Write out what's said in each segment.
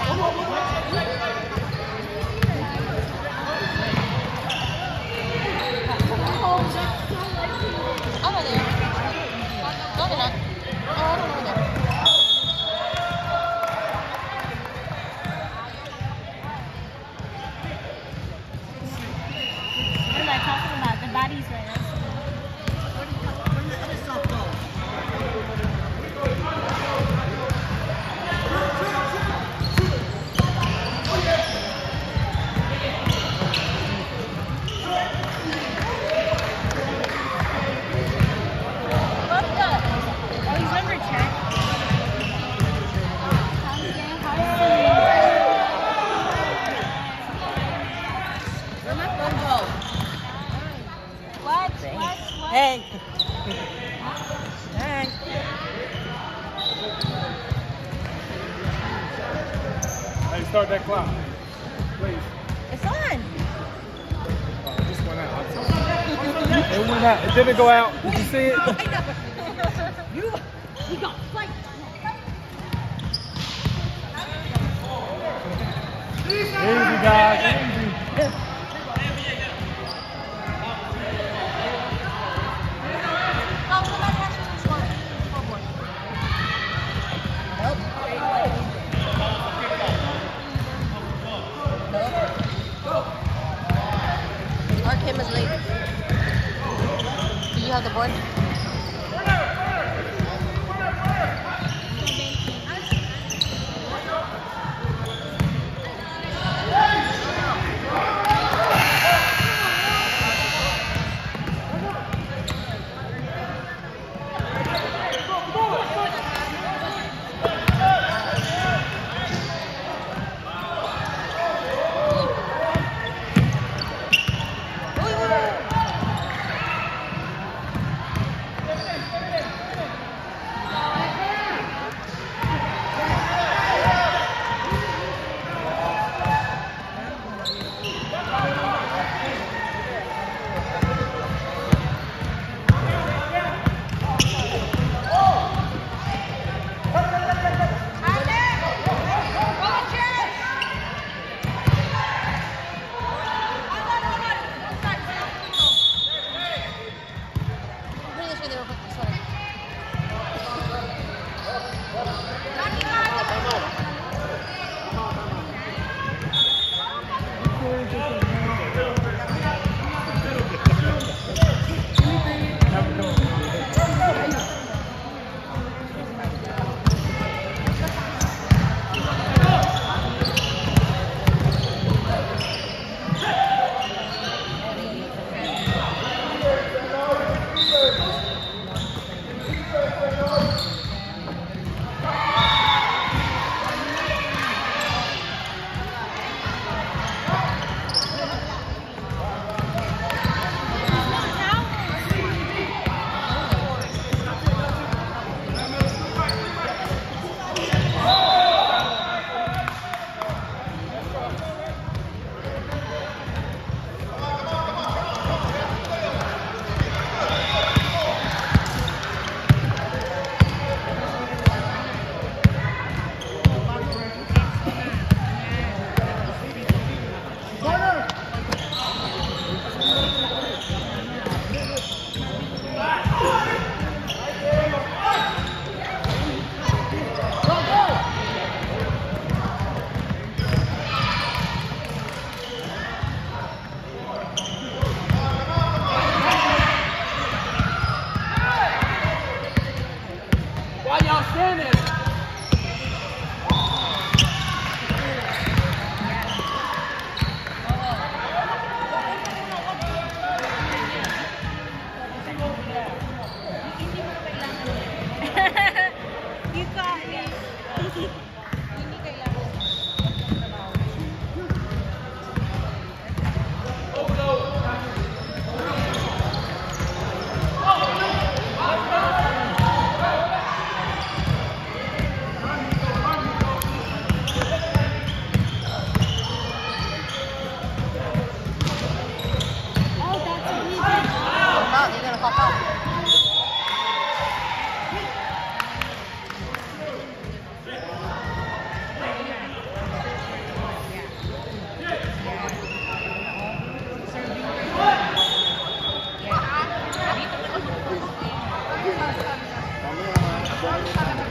Hey. Hey. Hey, start that clock, please. It's on. Oh, it just went out. It went out. It didn't go out. Did you see it? You got fight. Easy, guys. Easy. Kim is late. Do you have the board?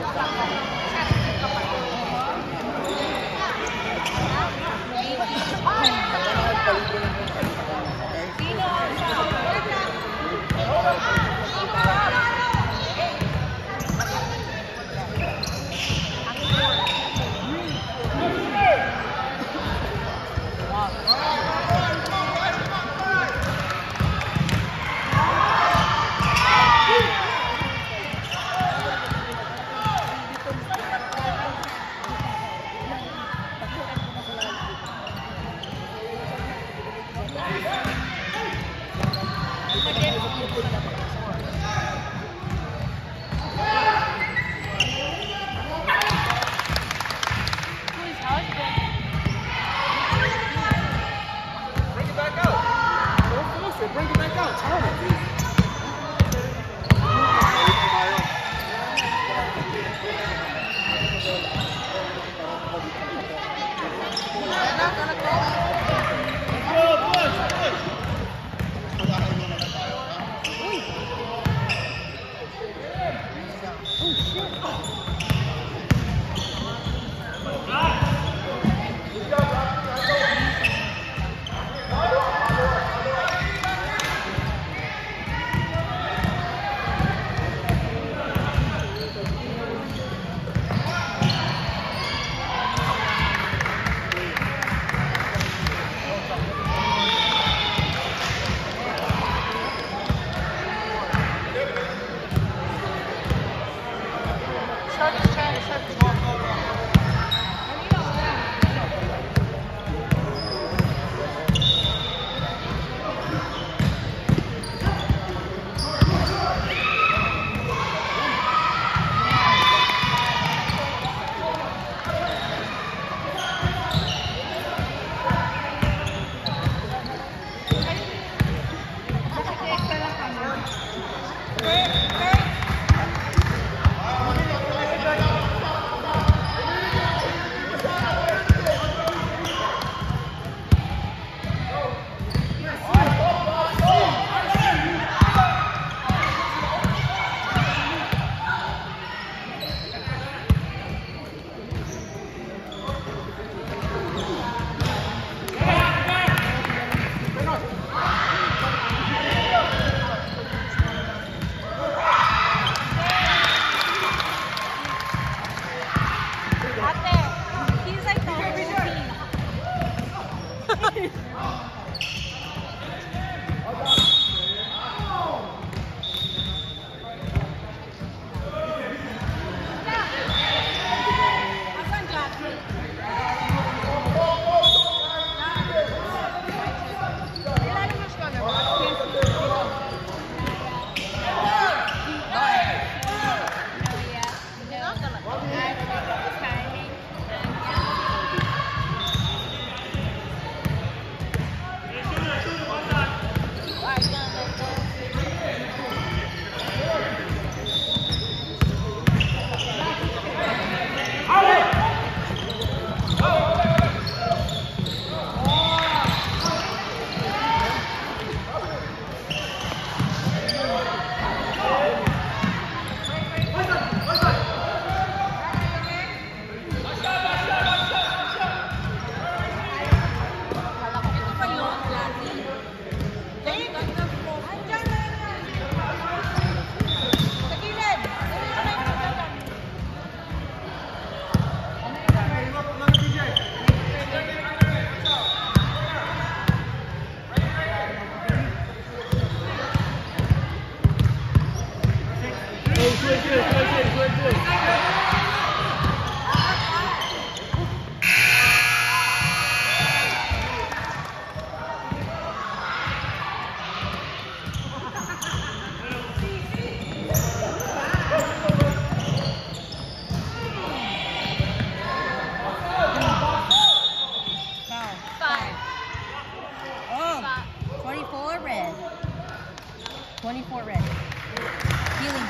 24 red. Healing.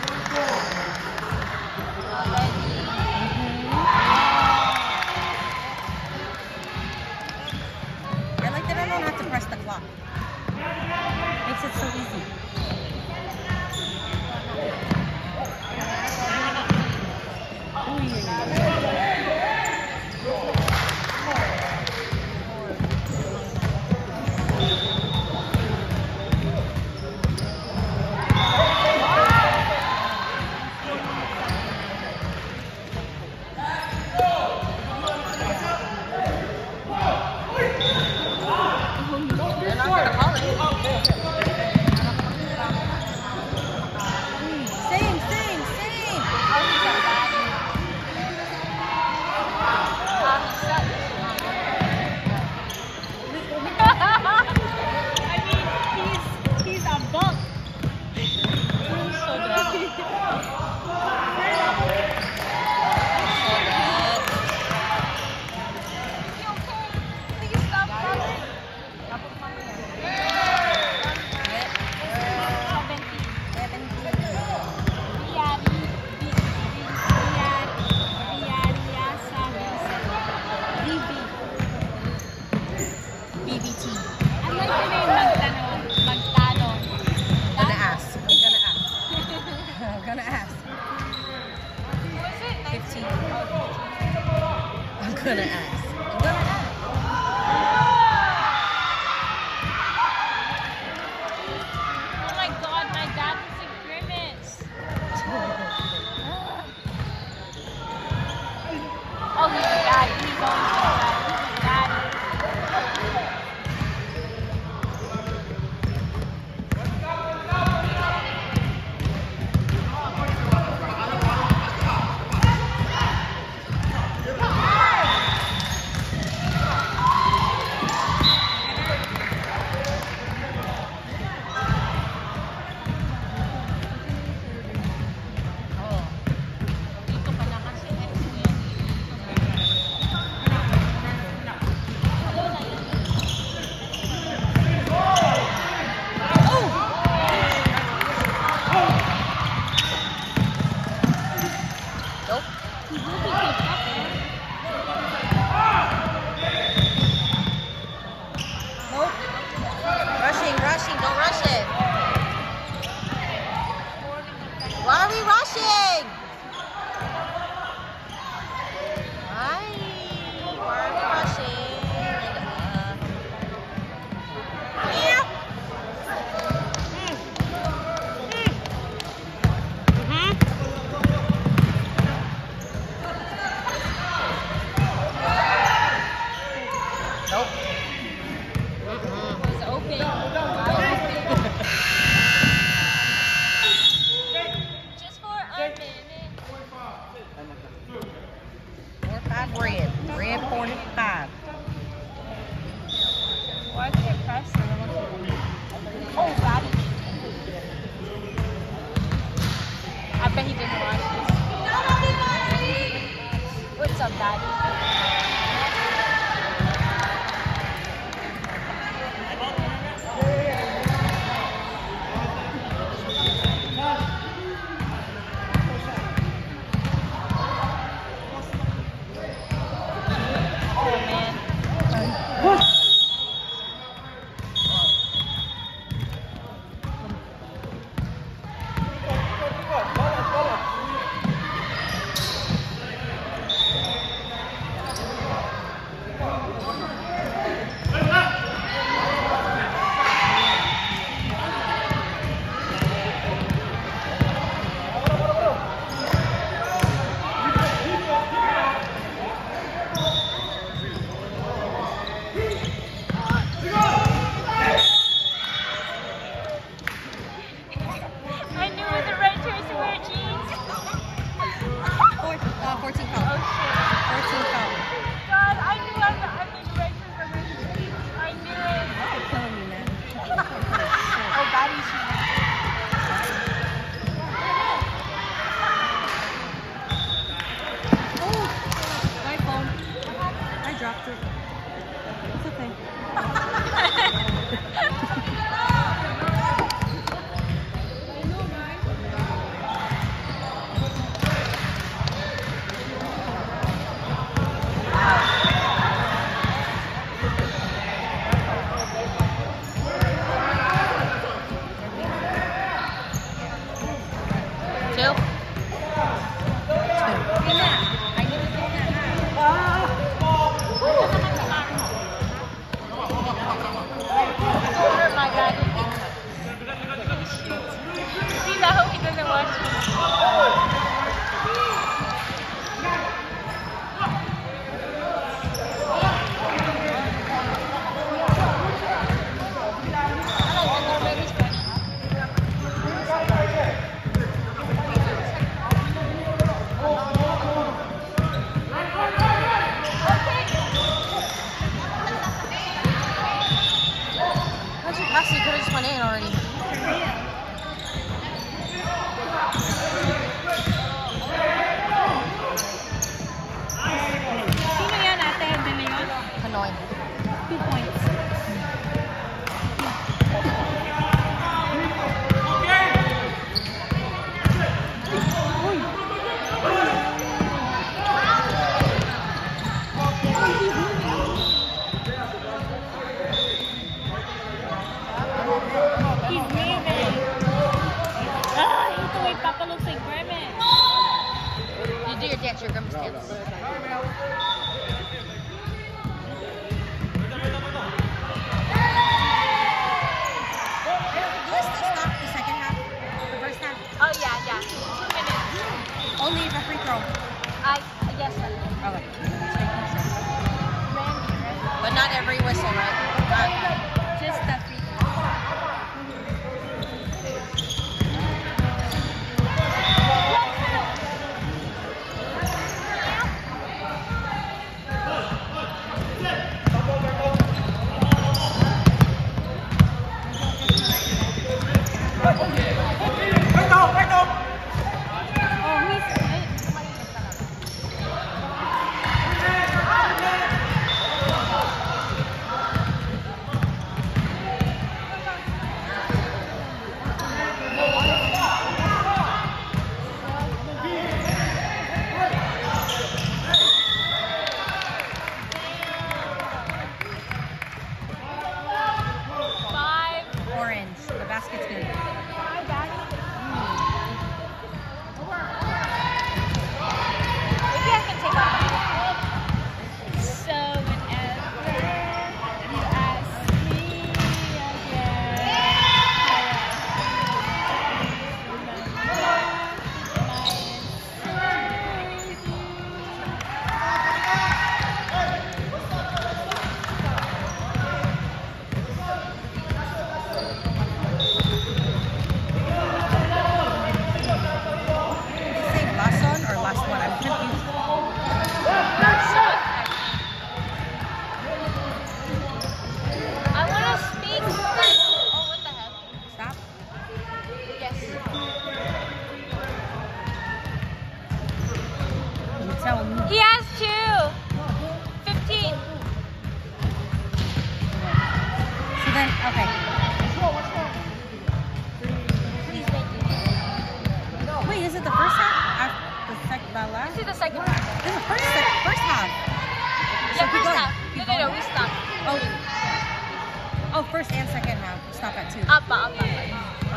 I like that I don't have to press the clock. Makes it so easy. teaching you? I'm gonna ask. I'm gonna ask. Oh my god, my dad is a grimace. Oh, he's a daddy. He's always a daddy. Dito ka na kasi ex mo yan. Nope. He will be kicked up, man. Nope. Rushing, rushing. Don't rush it. Why are we rushing? Why? Why are we rushing? Yeah. Nope. It's open. Just for a minute. 4-5 red. Red 45. Why is it pressed? Oh, daddy. I bet he didn't watch this. What's up, daddy? Oh, man. baskets. Do we still stop the second half? The first half? Oh yeah. 2 minutes. Only if a free throw. Yes. Okay. Randy. But not every whistle, right? Just the free Orange. The basket's good. Maybe I can take off. So whenever you ask me Did they say last one or last one? I'm confused. I want to speak like, oh, what the heck? Stop. Yes. You tell me. He has 2. 15. So then, okay. Please make it. Wait, is it the first half? The last? This is the second half. This is the first half. Yeah, keep first going. half. Keep No, going. we stopped. Oh, first and second half. Stop at 2. Up. Okay.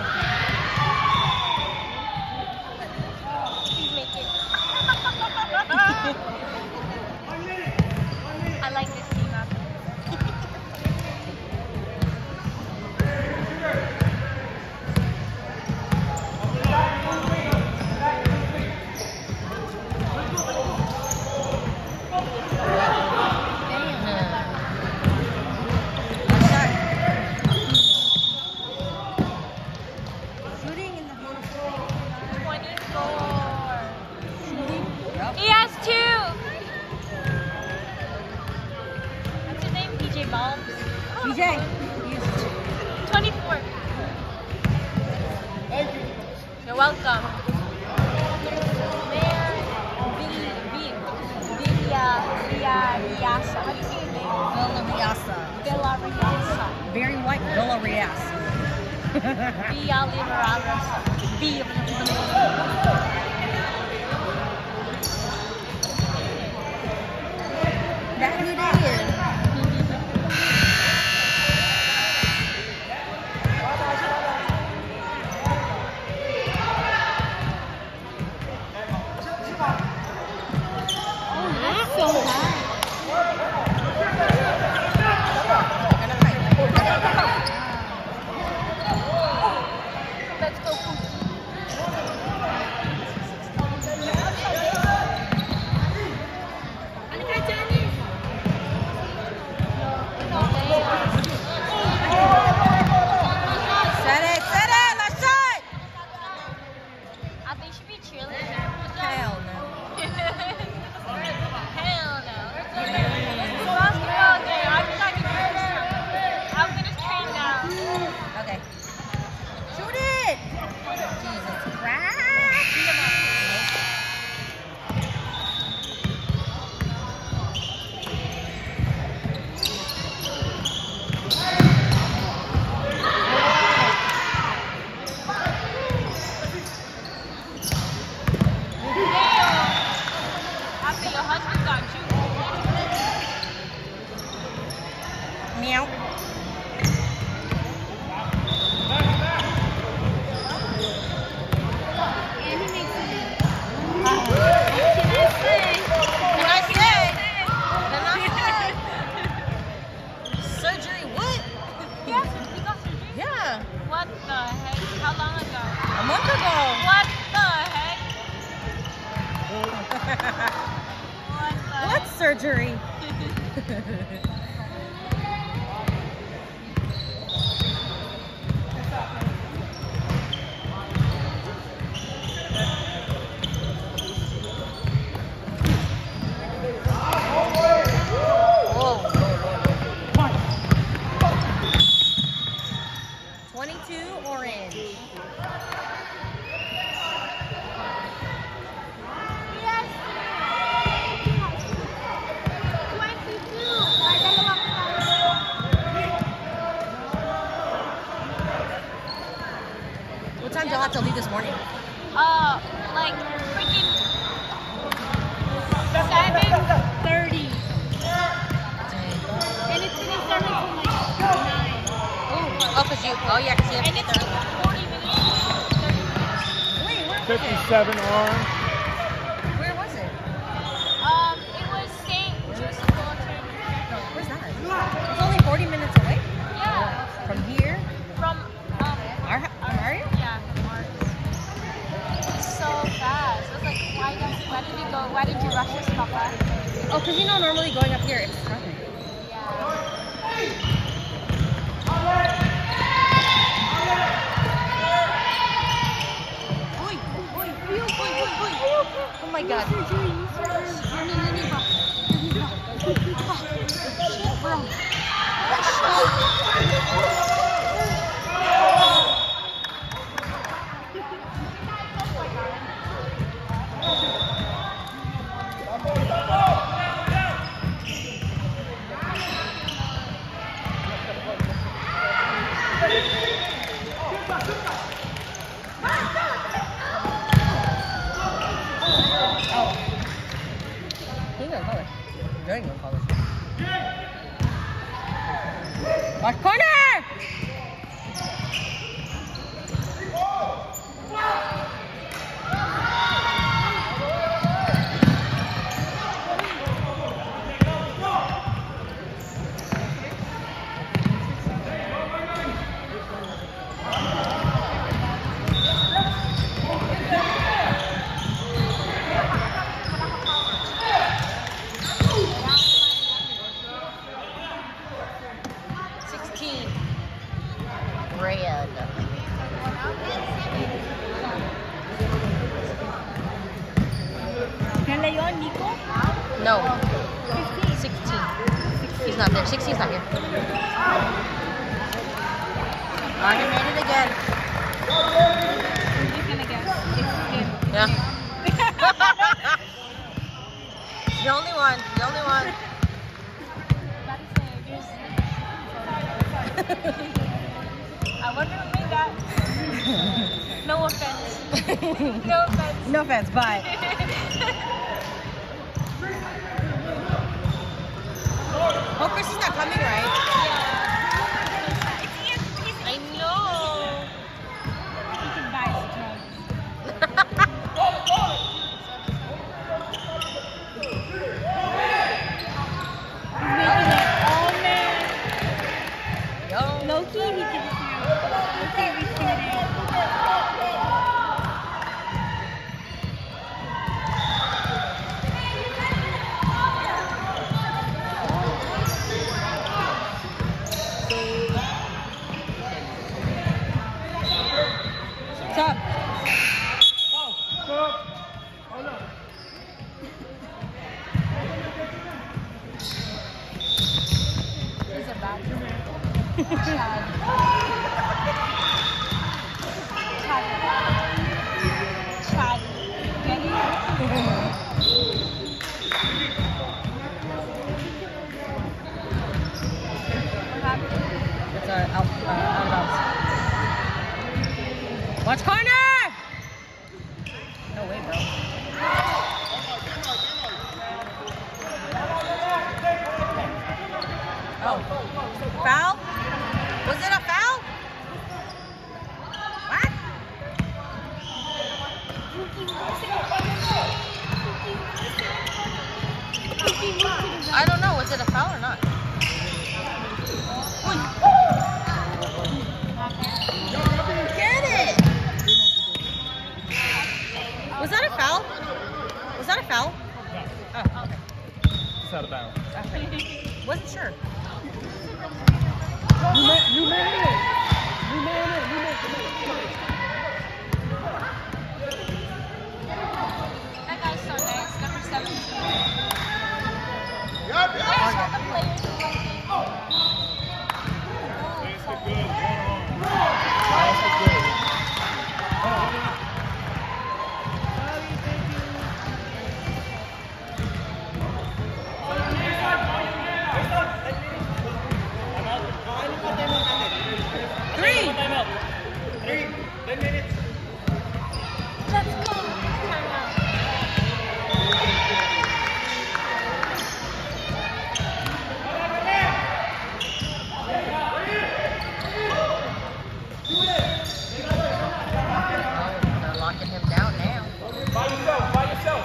Please make it. I like this team up. Shooting in the 24. Yep. He has 2. What's his name? PJ Balls. BJ. 24. You're welcome. Villarreasa. How do you say his name? Villarreasa. Villarreasa. Very white Villarreasa. Villarreasa. That who it is. So high. Let's go, Set it, let's shot! I think she be cheerleading. Hell no. Hell no. It's a basketball game. I'm not gonna train now. Okay. Shoot it! Jesus Christ! After your husband got you. Meow. And he makes it. What can I say? What surgery? Whoa. 22 orange. Yes. 22. What time did y'all have to leave this morning? Like freaking 7:30. And it's gonna start until like 9. Oh, cause you have And to it's get there. 40 minutes. Wait, where was 57 orange. it? Where was it? It was St. Joseph Bulletin. Where's that? It's only 40 minutes away Yeah. from here. From From our yeah, from ours. So fast. I was like, why did you go? Why did you rush us, Papa? Oh, cause you know normally going up here it's traffic. Oh my god. He gonna call it. Johnny gonna call it. Watch corner! Red. Leon, Nico? No. 16. He's not there. 16's not here. Arnie made it again. He's gonna guess. It's good. Yeah. The only one. The only one. About to say, I wonder who made that. No offense. No offense. No offense, bye. Oh, Chris is not coming, right? I know. He can buy us drugs. Oh man. Yo. Loki, he did it too. Let's see if we see it. What's up? He's a bad Chad. Chad. Get it? What happened? It's out of bounds. Watch corner! No way, bro. Oh. Foul? Was it a foul? What? I don't know. Was it a foul or not? Get it! Was that a foul? Was that a foul? That's out of bounds. Okay. Wasn't sure. New man in. New man in. That guy's so nice. Number 17. Yep. Where's all the players who like it? They're locking him down now. By yourself.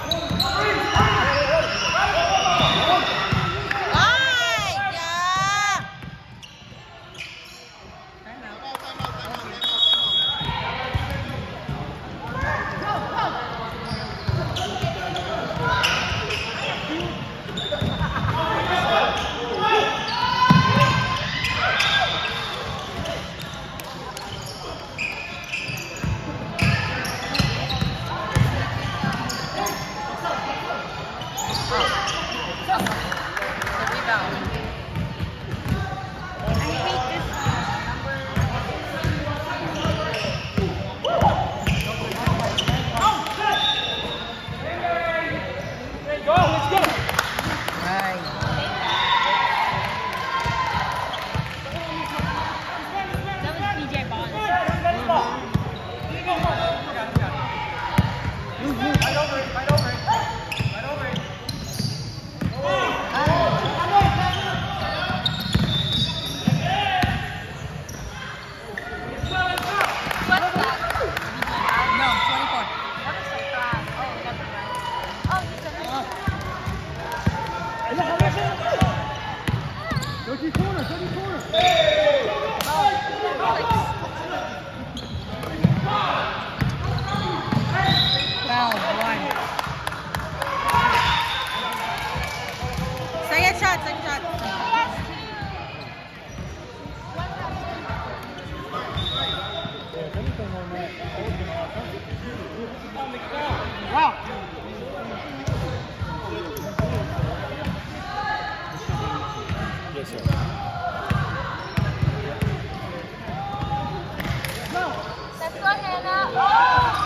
Yes, sir. Let's go, Hannah. Oh!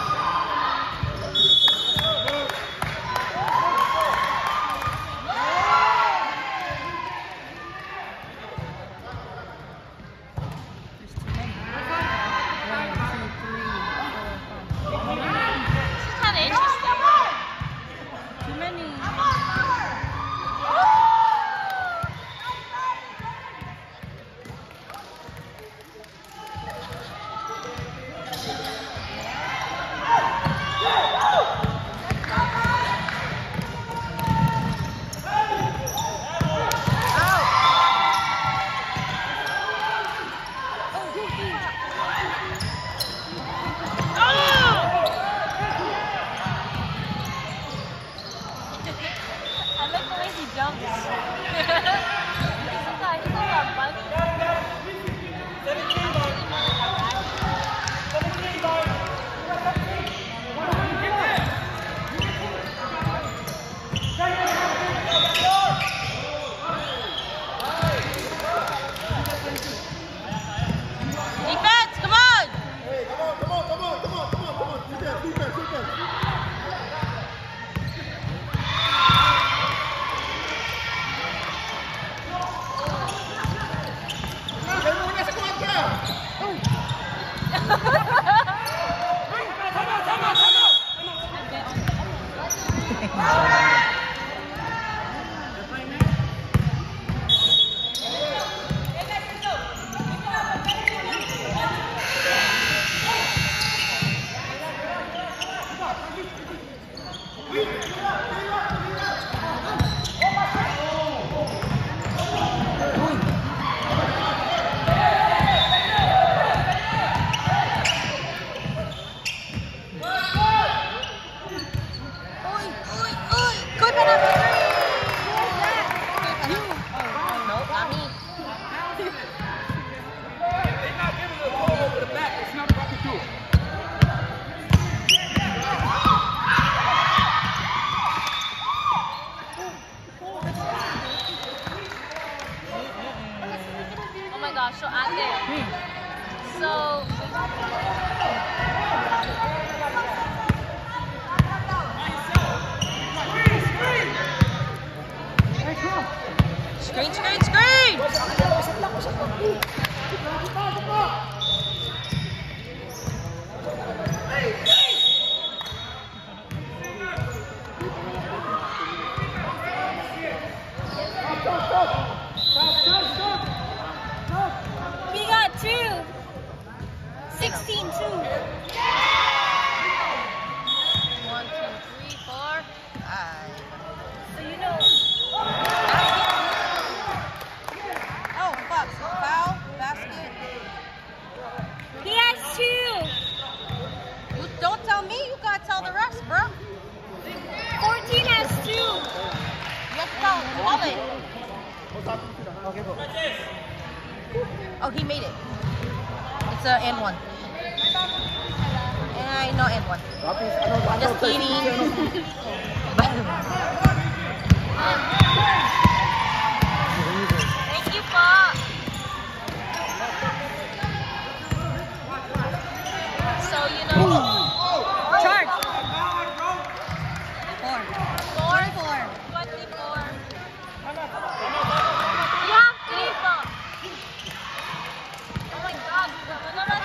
national anthem. So. Screen, screen, screen! We got 2. 16-2. 1, 2, 3, 4, 5. So you know. Oh, fuck. Foul, basket. He has 2. You don't tell me, you gotta tell the rest, bro. 14 has 2. You have to tell all it. Oh, he made it. It's a and one. And I know and one. Just kidding. Thank you, Pop. So you know. Charge. 24. You have 3 Pop. Oh my God. You have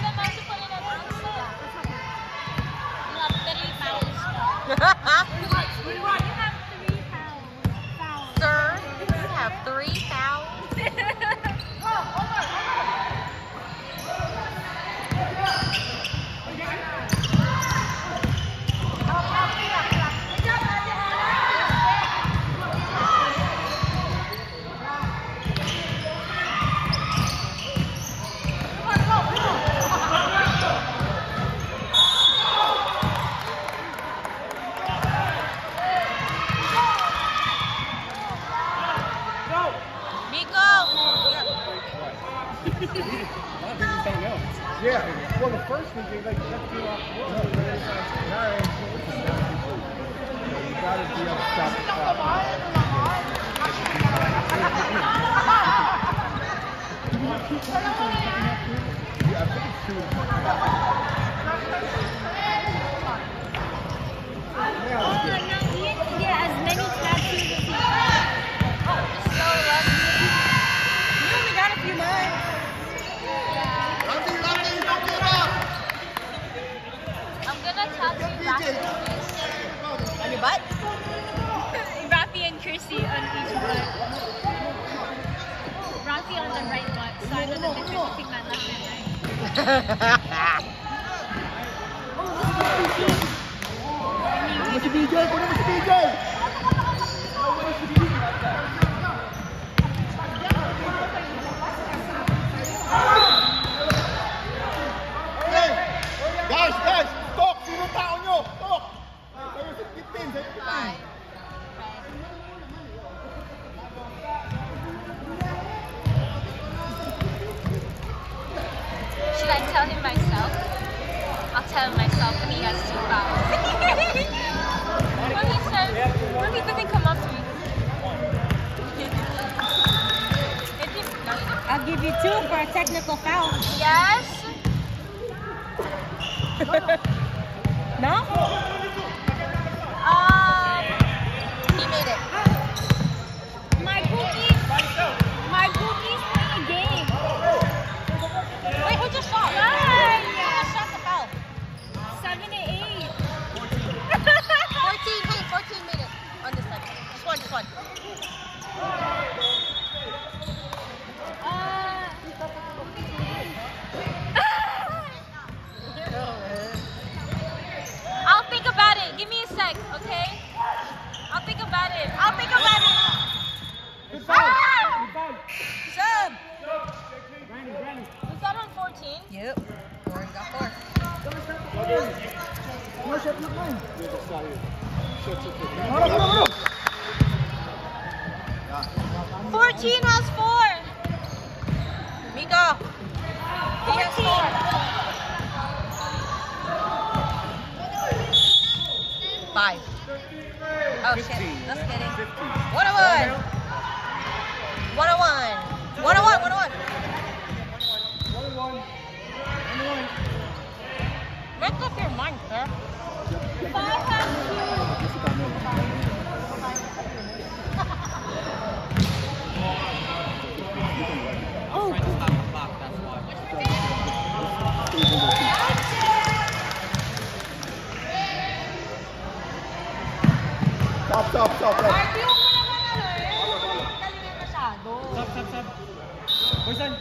3 pounds. You have 3 pounds. Sir, you have 3 pounds. Yeah, well, the first one, they kept you off. Now you gotta be able to stop the clock. Yeah, I think it's 2. Yeah, as many tattoos as he wants. So lucky. You only got a few months. I'm gonna tattoo Rafi On your butt? Rafi and Chrissy on each butt. Rafi on the right butt, so I know the difference between my left and right. Mr. BJ, put it Mr. BJ! Guys, stop! Sino tao nyo? Stop! Kayo sa 15, sa 15. Should I tell him myself? I'll tell him myself when he has 2 fouls. When he doesn't come up to me. I'll give you 2 for a technical foul. Yes? No? He made it. My bookie's playing a game. Wait, who just shot? Guys! Who just shot the foul? 7 to 8. 14, hey, 14 made it on this side. Just one. I'll think about it. Give me a sec, okay? I'll think about it. Good foul! Good foul! Sub! Was that on 14? Yep. Warren got 4. No, shot na kayo. Shot. 14 has 4. Miko! He has 4. 5. Oh shit, just kidding. 101! 101! 101! Make up your mind, sir. 5 times 2. Oh. Stop. Marty, huwag mo naman ano eh. Galingan masyado. Stop. Boysan.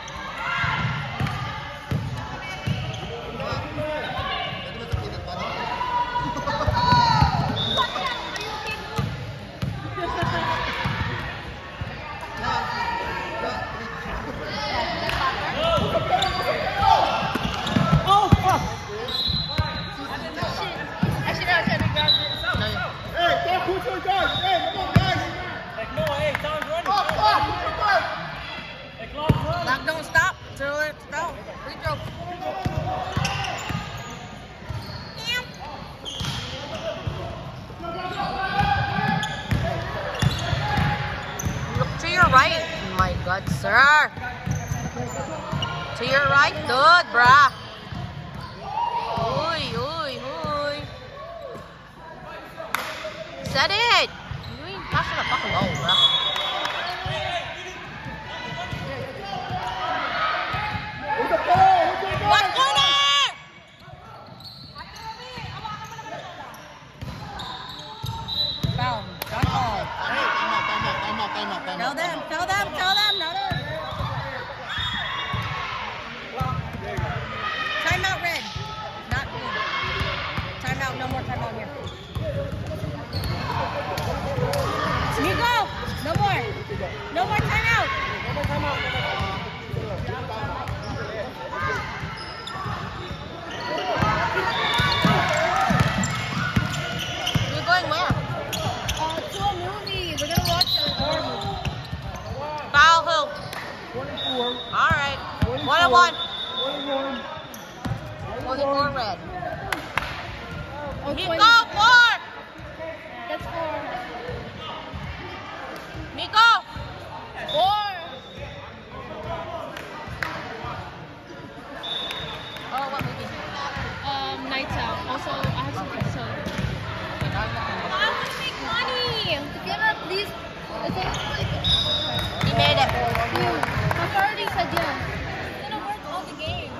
Oh, fuck. Lock, don't stop till it's out. Free throw. Look to your right, my God, sir. To your right, good, brah. Uy. Set it. You ain't passing the fucking ball, bruh. What corner? Foul. Shot ball. Tell them. Not us. Timeout, red. Not blue. Timeout. No more timeout here. Nico, no more timeout. You're going where? To a movie. We're gonna watch a horror movie. Foul who? 24. All right. 1-1. 24 red. Oh, Nico, 4. That's 4. Nico. 4. Oh, what movie? Nights Out. Also, I have something to tell you. I want to make money. Get up, please. He made it. I've already said yes. It's gonna work all the games.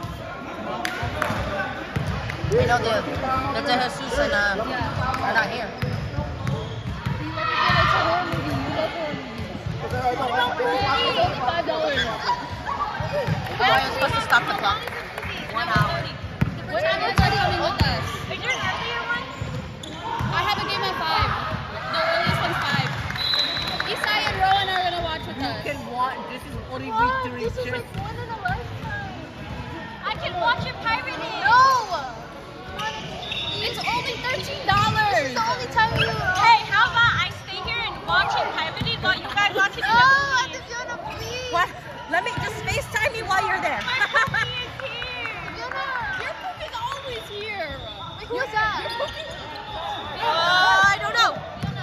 You know the Jesus and are not here. You love it when it's a horror movie. You love horror movies. What about movie? It's only $5. Why are you supposed to stop the clock? 1 hour. What time is it coming with us? Is there an earlier one? I have a game at 5. The earliest one's 5. Isai and Rowan are gonna watch with us. This is only This is like more than a lifetime. I can watch it pirated. No! It's only $13. This is the only time you. Hey, how about I stay here and watch it pirated while you guys watch it? No, I'm just gonna please. What? Let me just FaceTime me while you're there. My puppy is here. Your poopy's always here. Wait, who's that? I don't know.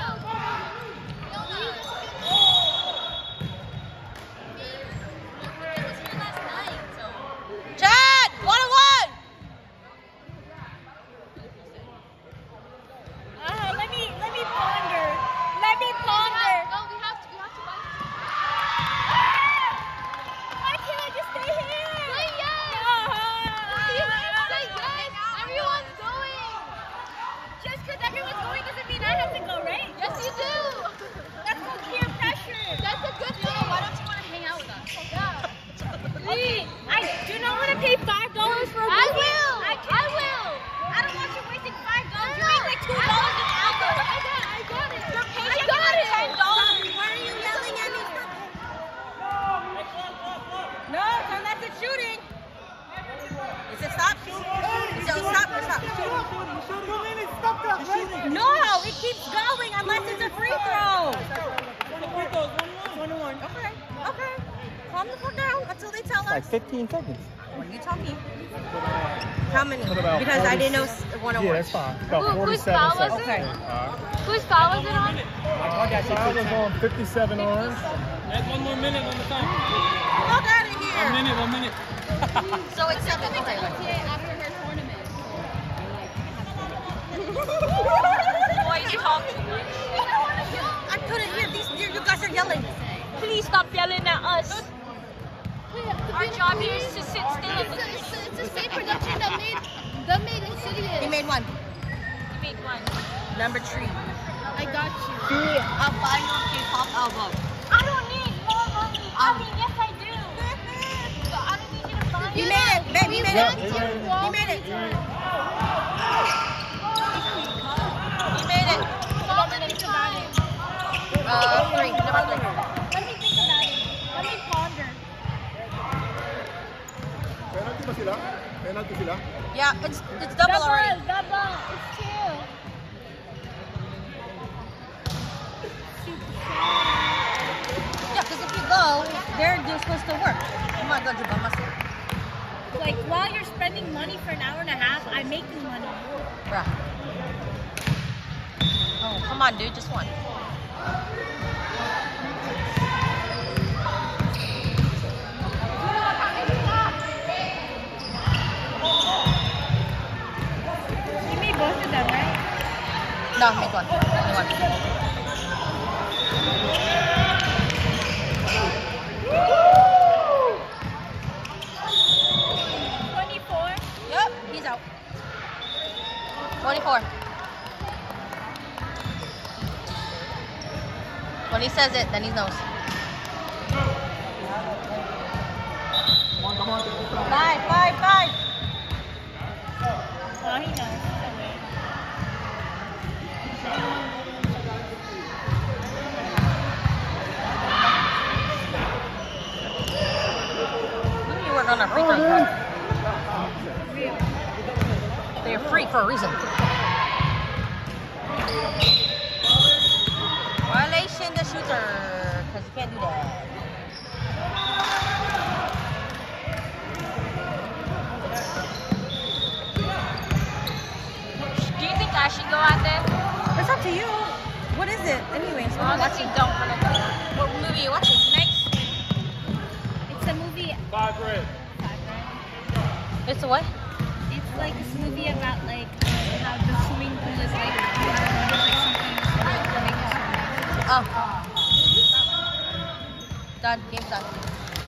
Chad, 1-1. Let me ponder. Let me ponder. No, we have to buy. Why can't I just stay here? Say yes. Say yes. Everyone's going. Just because everyone's going doesn't mean I have to go, right? Yes, you do. That's called peer pressure. That's a good thing. Why don't you want to hang out with us? Yeah. Okay, I do not want to pay $5 for a movie. I will. I don't want you wasting $5. You make like $2 an hour. I got it. Your paycheck I got is it. like $10. Why are you yelling at me? No, that's it shooting. Is it stop? Is it stop or stop? No, it keeps going unless it's a free throw. Okay. Calm the fuck down until they tell Like us. 15 seconds. Well, you tell me. How many? What about Because I 40? didn't know 101. Yeah, that's fine. About Whose 47 foul was seconds. it? Okay. Whose foul was it on? I was on 57 orange. That's 1 more minute on the time. Fuck out of here. 1 minute. So it's 7. Okay. LTA after her tournament. Boys talk too much. I couldn't hear these. You guys are yelling. Please stop yelling at us. Our job here is to sit still and look pretty. It's the same production that made Insidious. He made one. You made one. Number 3. I got you. I'll buy you a K-pop album. I don't need more money. I mean, yes, I do. But I don't need you to buy He it. made it, babe. He made it. He made it. He made it. Let me think about it. 3. Number 3. Let me think about it. Let me ponder. Penalty ba sila? Penalty sila? Yeah, it's double already. Double. It's 2. Yeah, because if you go, they're supposed to work. Oh my God, you bum. Like, while you're spending money for an hour and a half, I'm making money. Bruh. Oh, come on, dude. Just one. You made both of them, right? No, make one. Only one. Yep, he's out. 24. When he says it, then he knows. Come on. 5. Oh, he knows. You knew you were gonna free throw. They're free for a reason. Violation the shooter, because you can't do that. Do you think I should go out there? It's up to you. What is it? Anyways, we're Honestly, watching. don't want to go. What movie are you watching? Next. It's a movie. 5 red. It's a what? It's like this movie about like how the swimming pool is like something. Oh. Done. Game's done.